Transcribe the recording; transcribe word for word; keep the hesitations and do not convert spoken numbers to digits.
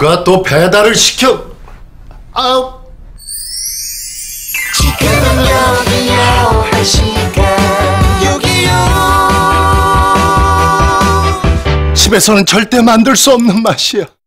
누가 또 배달을 시켜? 아우. 지금은 여기요 한 시간 여기요. 집에서는 절대 만들 수 없는 맛이야.